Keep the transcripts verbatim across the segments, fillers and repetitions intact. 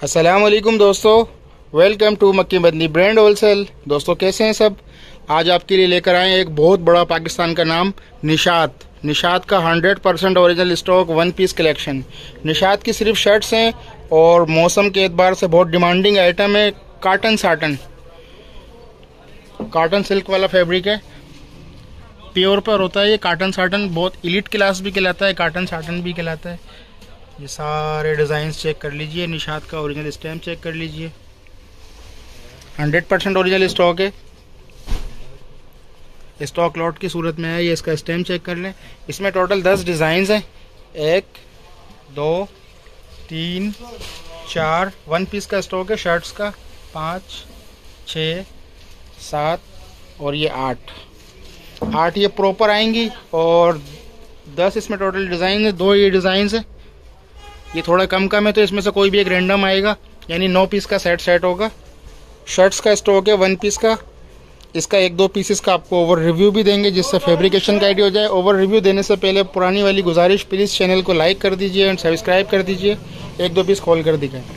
अस्सलाम वालेकुम दोस्तों, वेलकम टू मक्की मदनी ब्रांड होलसेल। दोस्तों कैसे हैं सब? आज आपके लिए लेकर आए एक बहुत बड़ा पाकिस्तान का नाम निशात निशात का hundred percent original stock one piece collection. Nishat की सिर्फ शर्ट्स हैं और मौसम के एतबार से बहुत डिमांडिंग आइटम है। काटन साटन काटन सिल्क वाला फैब्रिक है, प्योर पर होता है ये काटन साटन। बहुत इलीट क्लास भी कहलाता है, काटन साटन भी कहलाता है। ये सारे डिज़ाइंस चेक कर लीजिए, निशात का ओरिजिनल स्टैम्प चेक कर लीजिए, हंड्रेड परसेंट ओरिजिनल स्टॉक है। स्टॉक लॉट की सूरत में है, ये इसका स्टैम्प चेक कर लें। इसमें टोटल दस डिज़ाइंस हैं, एक दो तीन चार, वन पीस का स्टॉक है शर्ट्स का, पाँच छः सात और ये आठ आठ ये प्रॉपर आएंगी और दस इसमें टोटल डिज़ाइन है। दो ये डिज़ाइंस है, ये थोड़ा कम कम है तो इसमें से कोई भी एक रैंडम आएगा, यानी नौ पीस का सेट सेट होगा। शर्ट्स का स्टॉक है वन पीस का। इसका एक दो पीसेस का आपको ओवर रिव्यू भी देंगे जिससे फैब्रिकेशन का आइडिया हो जाए। ओवर रिव्यू देने से पहले पुरानी वाली गुजारिश, प्लीज़ चैनल को लाइक कर दीजिए एंड सब्सक्राइब कर दीजिए। एक दो पीस खोल कर दिखाएं,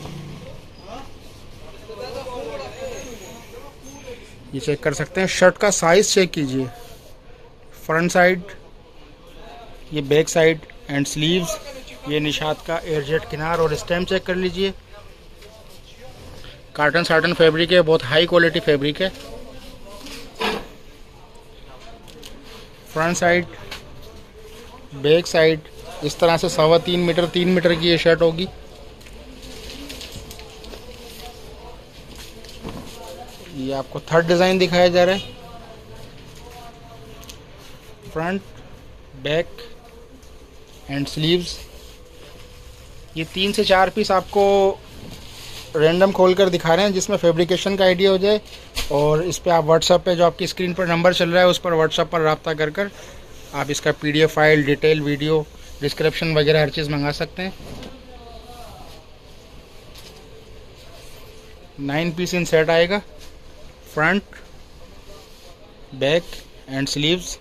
ये चेक कर सकते हैं। शर्ट का साइज चेक कीजिए, फ्रंट साइड, ये बैक साइड एंड स्लीव्स, ये निशात का एयरजेट किनार और स्टैम्प चेक कर लीजिए। काटन साटन फैब्रिक है, बहुत हाई क्वालिटी फैब्रिक है। फ्रंट साइड, बैक साइड, इस तरह से सवा तीन मीटर तीन मीटर की ये शर्ट होगी। ये आपको थर्ड डिज़ाइन दिखाया जा रहा है। फ्रंट, बैक एंड स्लीव्स, ये तीन से चार पीस आपको रैंडम खोल कर दिखा रहे हैं जिसमें फैब्रिकेशन का आइडिया हो जाए। और इस पर आप व्हाट्सएप पे, जो आपकी स्क्रीन पर नंबर चल रहा है, उस पर व्हाट्सएप पर रब्ता कर कर आप इसका PDF file, detail video, description वगैरह हर चीज़ मंगा सकते हैं। नाइन पीस इन सेट आएगा, front, back and sleeves.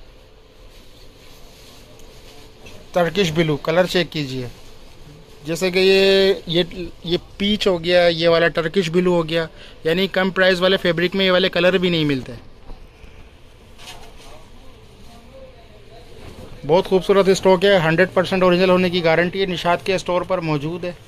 Turkish blue colour check कीजिए, जैसे कि ये ये ये पीच हो गया, ये वाला टर्किश ब्लू हो गया, यानी कम प्राइस वाले फैब्रिक में ये वाले कलर भी नहीं मिलते। बहुत खूबसूरत स्टॉक है, हंड्रेड परसेंट ओरिजिनल होने की गारंटी है, निशात के स्टोर पर मौजूद है।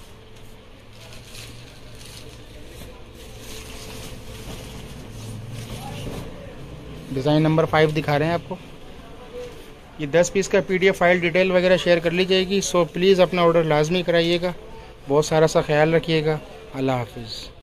डिज़ाइन नंबर फाइव दिखा रहे हैं आपको। ये दस पीस का पीडीएफ फाइल, डिटेल वगैरह शेयर कर ली जाएगी। सो प्लीज़ अपना ऑर्डर लाजमी कराइएगा। बहुत सारा सा ख्याल रखिएगा। अल्लाह हाफिज़।